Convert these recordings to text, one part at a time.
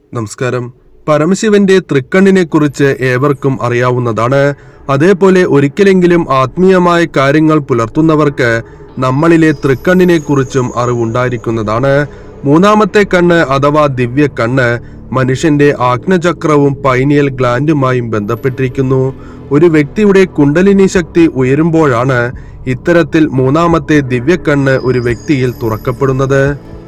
നമസ്കാരം. പരമശിവന്റെ തൃക്കണ്ണിനെ കുറിച്ച് ഏവർക്കും അറിയാവുന്നതാണ്. അതേപോലെ ഒരിക്കലെങ്കിലും ആത്മീയമായ കാര്യങ്ങൾ പുലർത്തുന്നവർക്ക് നമ്മളിലെ തൃക്കണ്ണിനെ കുറിച്ചും അറിവുണ്ടായിരിക്കുന്നതാണ്. മൂന്നാമത്തെ കണ്ണ് അഥവാ ദിവ്യ കണ്ണ് മനുഷ്യന്റെ ആഗ്നചക്രവും പൈനിയൽ ഗ്ലാൻഡുമായും ബന്ധപ്പെട്ടിരിക്കുന്നു. ഒരു വ്യക്തിയുടെ കുണ്ടലിനി ശക്തി ഉയരുമ്പോഴാണ് ഇത്തരത്തിൽ മൂന്നാമത്തെ ദിവ്യക്കണ്ണ് ഒരു വ്യക്തിയിൽ തുറക്കപ്പെടുന്നത്.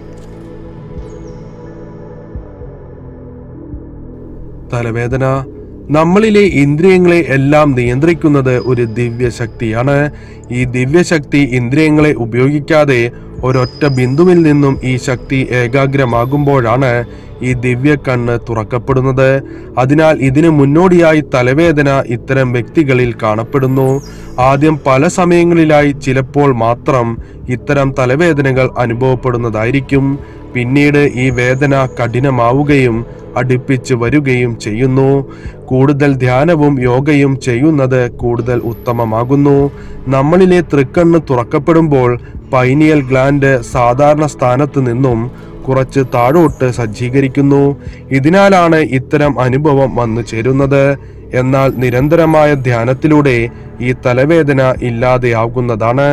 തലവേദന. നമ്മളിലെ ഇന്ദ്രിയങ്ങളെ എല്ലാം നിയന്ത്രിക്കുന്നത് ഒരു ദിവ്യശക്തിയാണ്. ഈ ദിവ്യശക്തി ഇന്ദ്രിയങ്ങളെ ഉപയോഗിക്കാതെ ഒരൊറ്റ ബിന്ദുവിൽ നിന്നും ഈ ശക്തി ഏകാഗ്രമാകുമ്പോഴാണ് ഈ ദിവ്യക്കണ്ണ് തുറക്കപ്പെടുന്നത്. അതിനാൽ ഇതിന് മുന്നോടിയായി തലവേദന ഇത്തരം വ്യക്തികളിൽ കാണപ്പെടുന്നു. ആദ്യം പല സമയങ്ങളിലായി ചിലപ്പോൾ മാത്രം ഇത്തരം തലവേദനകൾ അനുഭവപ്പെടുന്നതായിരിക്കും. പിന്നീട് ഈ വേദന കഠിനമാവുകയും അടുപ്പിച്ച് വരികയും ചെയ്യുന്നു. കൂടുതൽ ധ്യാനവും യോഗയും ചെയ്യുന്നത് കൂടുതൽ ഉത്തമമാകുന്നു. നമ്മളിലെ തൃക്കണ്ണ് തുറക്കപ്പെടുമ്പോൾ പൈനിയൽ ഗ്ലാൻഡ് സാധാരണ സ്ഥാനത്ത് നിന്നും കുറച്ച് താഴോട്ട് സജ്ജീകരിക്കുന്നു. ഇതിനാലാണ് ഇത്തരം അനുഭവം വന്നു ചേരുന്നത്. എന്നാൽ നിരന്തരമായ ധ്യാനത്തിലൂടെ ഈ തലവേദന ഇല്ലാതെയാകുന്നതാണ്.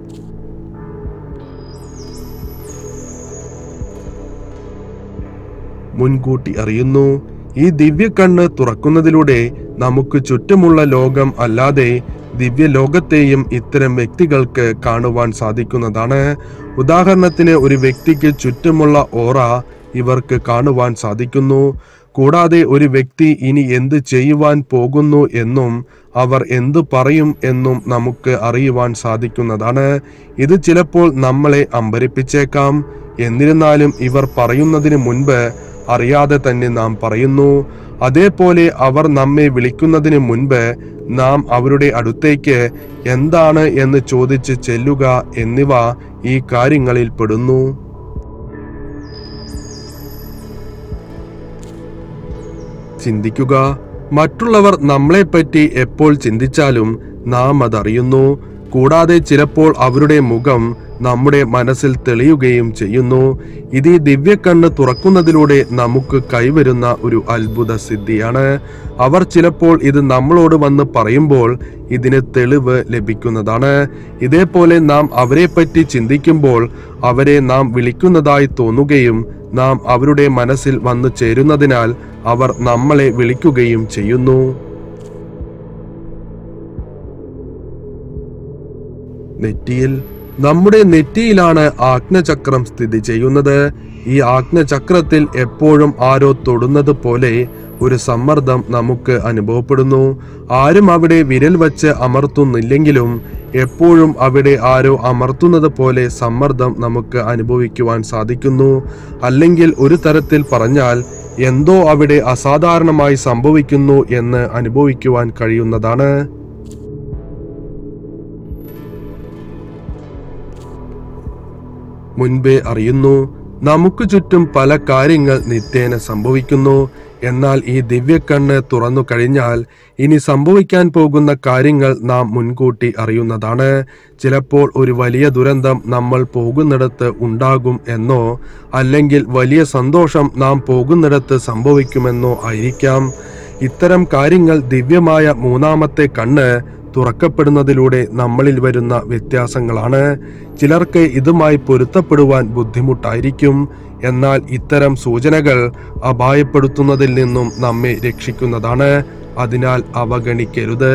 മുൻകൂട്ടി അറിയുന്നു. ഈ ദിവ്യക്കണ്ണ് തുറക്കുന്നതിലൂടെ നമുക്ക് ചുറ്റുമുള്ള ലോകം അല്ലാതെ ദിവ്യലോകത്തെയും ഇത്തരം വ്യക്തികൾക്ക് കാണുവാൻ സാധിക്കുന്നതാണ്. ഉദാഹരണത്തിന് ഒരു വ്യക്തിക്ക് ചുറ്റുമുള്ള ഓറ ഇവർക്ക് കാണുവാൻ സാധിക്കുന്നു. കൂടാതെ ഒരു വ്യക്തി ഇനി എന്ത് ചെയ്യുവാൻ പോകുന്നു എന്നും അവർ എന്തു പറയും എന്നും നമുക്ക് അറിയുവാൻ സാധിക്കുന്നതാണ്. ഇത് ചിലപ്പോൾ നമ്മളെ അമ്പരിപ്പിച്ചേക്കാം. എന്നിരുന്നാലും ഇവർ പറയുന്നതിന് മുൻപ് അറിയാതെ തന്നെ നാം പറയുന്നു. അതേപോലെ അവർ നമ്മെ വിളിക്കുന്നതിന് മുൻപ് നാം അവരുടെ അടുത്തേക്ക് എന്താണ് എന്ന് ചോദിച്ച് ചെല്ലുക എന്നിവ ഈ കാര്യങ്ങളിൽ പെടുന്നു. ചിന്തിക്കുക. മറ്റുള്ളവർ നമ്മളെപ്പറ്റി എപ്പോൾ ചിന്തിച്ചാലും നാം അതറിയുന്നു. കൂടാതെ ചിലപ്പോൾ അവരുടെ മുഖം നമ്മുടെ മനസ്സിൽ തെളിയുകയും ചെയ്യുന്നു. ഇത് ഈ ദിവ്യക്കണ്ണ് തുറക്കുന്നതിലൂടെ നമുക്ക് കൈവരുന്ന ഒരു അത്ഭുത സിദ്ധിയാണ്. അവർ ചിലപ്പോൾ ഇത് നമ്മളോട് വന്ന് പറയുമ്പോൾ ഇതിന് തെളിവ് ലഭിക്കുന്നതാണ്. ഇതേപോലെ നാം അവരെപ്പറ്റി ചിന്തിക്കുമ്പോൾ അവരെ നാം വിളിക്കുന്നതായി തോന്നുകയും നാം അവരുടെ മനസ്സിൽ വന്നു ചേരുന്നതിനാൽ അവർ നമ്മളെ വിളിക്കുകയും ചെയ്യുന്നു. നെറ്റിയിൽ. നമ്മുടെ നെറ്റിയിലാണ് ആഗ്നചക്രം സ്ഥിതി ചെയ്യുന്നത്. ഈ ആഗ്നചക്രത്തിൽ എപ്പോഴും ആരോ തൊടുന്നത് പോലെ ഒരു സമ്മർദ്ദം നമുക്ക് അനുഭവപ്പെടുന്നു. ആരും അവിടെ വിരൽ വച്ച് അമർത്തുന്നില്ലെങ്കിലും എപ്പോഴും അവിടെ ആരോ അമർത്തുന്നത് പോലെ സമ്മർദ്ദം നമുക്ക് അനുഭവിക്കുവാൻ സാധിക്കുന്നു. അല്ലെങ്കിൽ ഒരു തരത്തിൽ പറഞ്ഞാൽ എന്തോ അവിടെ അസാധാരണമായി സംഭവിക്കുന്നു എന്ന് അനുഭവിക്കുവാൻ കഴിയുന്നതാണ്. മുൻപേ അറിയുന്നു. നമുക്ക് ചുറ്റും പല കാര്യങ്ങൾ നിത്യേന സംഭവിക്കുന്നു. എന്നാൽ ഈ ദിവ്യക്കണ്ണ് തുറന്നു കഴിഞ്ഞാൽ ഇനി സംഭവിക്കാൻ പോകുന്ന കാര്യങ്ങൾ നാം മുൻകൂട്ടി അറിയുന്നതാണ്. ചിലപ്പോൾ ഒരു വലിയ ദുരന്തം നമ്മൾ പോകുന്നിടത്ത് ഉണ്ടാകും എന്നോ അല്ലെങ്കിൽ വലിയ സന്തോഷം നാം പോകുന്നിടത്ത് സംഭവിക്കുമെന്നോ ആയിരിക്കാം. ഇത്തരം കാര്യങ്ങൾ ദിവ്യമായ മൂന്നാമത്തെ കണ്ണ് തുറക്കപ്പെടുന്നതിലൂടെ നമ്മളിൽ വരുന്ന വ്യത്യാസങ്ങളാണ്. ചിലർക്ക് ഇതുമായി പൊരുത്തപ്പെടുവാൻ ബുദ്ധിമുട്ടായിരിക്കും. എന്നാൽ ഇത്തരം സൂചനകൾ അപായപ്പെടുത്തുന്നതിൽ നിന്നും നമ്മെ രക്ഷിക്കുന്നതാണ്. അതിനാൽ അവഗണിക്കരുത്.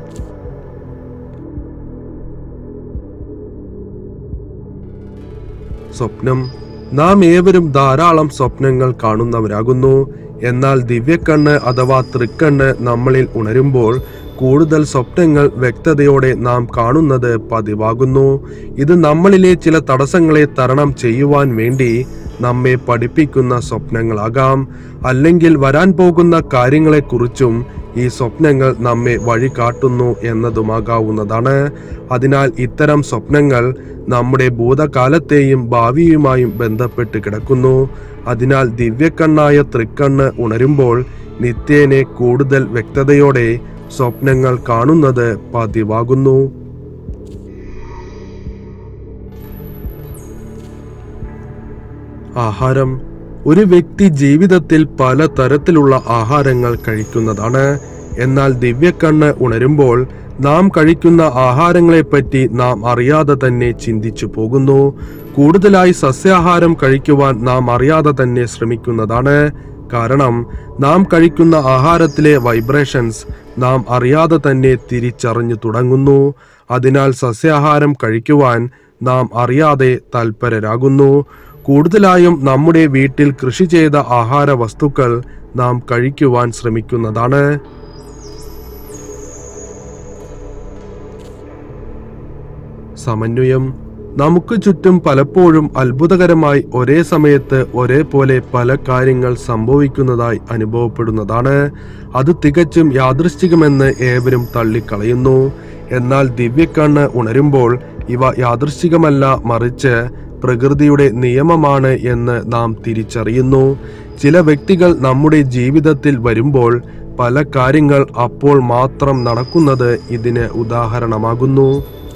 സ്വപ്നം. നാം ഏവരും ധാരാളം സ്വപ്നങ്ങൾ കാണുന്നവരാകുന്നു. എന്നാൽ ദിവ്യക്കണ്ണ് അഥവാ തൃക്കണ്ണ് നമ്മളിൽ ഉണരുമ്പോൾ കൂടുതൽ സ്വപ്നങ്ങൾ വ്യക്തതയോടെ നാം കാണുന്നത് പതിവാകുന്നു. ഇത് നമ്മളിലെ ചില തടസ്സങ്ങളെ തരണം ചെയ്യുവാൻ വേണ്ടി നമ്മെ പഠിപ്പിക്കുന്ന സ്വപ്നങ്ങളാകാം. അല്ലെങ്കിൽ വരാൻ പോകുന്ന കാര്യങ്ങളെക്കുറിച്ചും ഈ സ്വപ്നങ്ങൾ നമ്മെ വഴി കാട്ടുന്നു എന്നതുമാകാവുന്നതാണ്. അതിനാൽ ഇത്തരം സ്വപ്നങ്ങൾ നമ്മുടെ ഭൂതകാലത്തെയും ഭാവിയുമായും ബന്ധപ്പെട്ട് കിടക്കുന്നു. അതിനാൽ ദിവ്യക്കണ്ണായ തൃക്കണ്ണ് ഉണരുമ്പോൾ നിത്യേനെ കൂടുതൽ വ്യക്തതയോടെ സ്വപ്നങ്ങൾ കാണുന്നത് പതിവാകുന്നു. ആഹാരം. ഒരു വ്യക്തി ജീവിതത്തിൽ പല തരത്തിലുള്ള ആഹാരങ്ങൾ കഴിക്കുന്നതാണ്. എന്നാൽ ദിവ്യക്കണ്ണ് ഉണരുമ്പോൾ നാം കഴിക്കുന്ന ആഹാരങ്ങളെപ്പറ്റി നാം അറിയാതെ തന്നെ ചിന്തിച്ചു പോകുന്നു. കൂടുതലായി സസ്യാഹാരം കഴിക്കുവാൻ നാം അറിയാതെ തന്നെ ശ്രമിക്കുന്നതാണ്. കാരണം നാം കഴിക്കുന്ന ആഹാരത്തിലെ വൈബ്രേഷൻസ് നാം അറിയാതെ തന്നെ തിരിച്ചറിഞ്ഞു തുടങ്ങുന്നു. അതിനാൽ സസ്യാഹാരം കഴിക്കുവാൻ നാം അറിയാതെ തൽപരരാകുന്നു. കൂടുതലായും നമ്മുടെ വീട്ടിൽ കൃഷി ചെയ്ത ആഹാര വസ്തുക്കൾ നാം കഴിക്കുവാൻ ശ്രമിക്കുന്നതാണ്. സമന്വയം. നമുക്ക് ചുറ്റും പലപ്പോഴും അത്ഭുതകരമായി ഒരേ സമയത്ത് ഒരേപോലെ പല കാര്യങ്ങൾ സംഭവിക്കുന്നതായി അനുഭവപ്പെടുന്നതാണ്. അത് തികച്ചും യാദൃശ്ചികമെന്ന് ഏവരും തള്ളിക്കളയുന്നു. എന്നാൽ ദിവ്യക്കണ്ണ് ഉണരുമ്പോൾ ഇവ യാദൃശ്ചികമല്ല, മറിച്ച് പ്രകൃതിയുടെ നിയമമാണ് എന്ന് നാം തിരിച്ചറിയുന്നു. ചില വ്യക്തികൾ നമ്മുടെ ജീവിതത്തിൽ വരുമ്പോൾ പല കാര്യങ്ങൾ അപ്പോൾ മാത്രം നടക്കുന്നത് ഇതിന് ഉദാഹരണമാകുന്നു.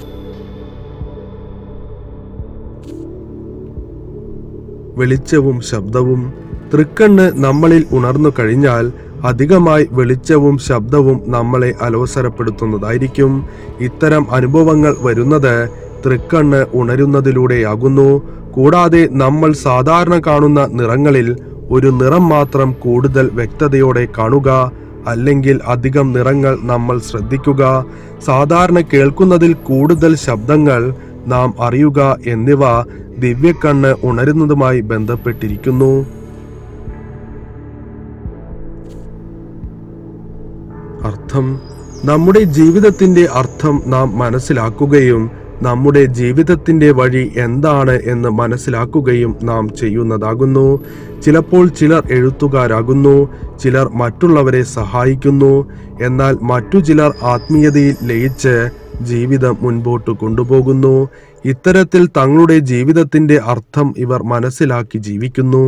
വെളിച്ചവും ശബ്ദവും. തൃക്കണ്ണ് നമ്മളിൽ ഉണർന്നു കഴിഞ്ഞാൽ അധികമായി വെളിച്ചവും ശബ്ദവും നമ്മളെ അലോസരപ്പെടുത്തുന്നതായിരിക്കും. ഇത്തരം അനുഭവങ്ങൾ വരുന്നത് തൃക്കണ്ണ് ഉണരുന്നതിലൂടെയാകുന്നു. കൂടാതെ നമ്മൾ സാധാരണ കാണുന്ന നിറങ്ങളിൽ ഒരു നിറം മാത്രം കൂടുതൽ വ്യക്തതയോടെ കാണുക, അല്ലെങ്കിൽ അധികം നിറങ്ങൾ നമ്മൾ ശ്രദ്ധിക്കുക, സാധാരണ കേൾക്കുന്നതിൽ കൂടുതൽ ശബ്ദങ്ങൾ നാം അറിയുക എന്നിവ ദിവ്യക്കണ്ണ് ഉണരുന്നതുമായി ബന്ധപ്പെട്ടിരിക്കുന്നു. അർത്ഥം. നമ്മുടെ ജീവിതത്തിന്റെ അർത്ഥം നാം മനസ്സിലാക്കുകയും നമ്മുടെ ജീവിതത്തിന്റെ വഴി എന്താണ് എന്ന് മനസ്സിലാക്കുകയും നാം ചെയ്യുന്നതാകുന്നു. ചിലപ്പോൾ ചിലർ എഴുത്തുകാരാകുന്നു, ചിലർ മറ്റുള്ളവരെ സഹായിക്കുന്നു, എന്നാൽ മറ്റു ചിലർ ആത്മീയതയിൽ ലയിച്ച് ജീവിതം മുൻപോട്ട് കൊണ്ടുപോകുന്നു. ഇത്തരത്തിൽ തങ്ങളുടെ ജീവിതത്തിന്റെ അർത്ഥം ഇവർ മനസ്സിലാക്കി ജീവിക്കുന്നു.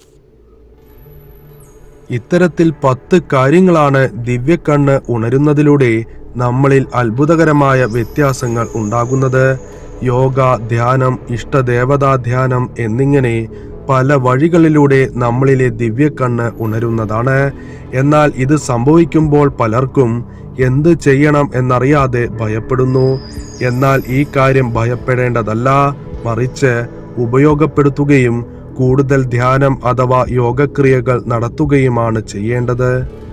ഇത്തരത്തിൽ 10 കാര്യങ്ങളാണ് ദിവ്യക്കണ്ണ് ഉണരുന്നതിലൂടെ നമ്മളിൽ അത്ഭുതകരമായ വ്യത്യാസങ്ങൾ ഉണ്ടാകുന്നത്. യോഗ, ധ്യാനം, ഇഷ്ടദേവതാ ധ്യാനം എന്നിങ്ങനെ പല വഴികളിലൂടെ നമ്മളിലെ ദിവ്യക്കണ്ണ് ഉണരുന്നതാണ്. എന്നാൽ ഇത് സംഭവിക്കുമ്പോൾ പലർക്കും എന്ത് ചെയ്യണം എന്നറിയാതെ ഭയപ്പെടുന്നു. എന്നാൽ ഈ കാര്യം ഭയപ്പെടേണ്ടതല്ല, മറിച്ച് ഉപയോഗപ്പെടുത്തുകയും കൂടുതൽ ധ്യാനം അഥവാ യോഗക്രിയകൾ നടത്തുകയുമാണ് ചെയ്യേണ്ടത്.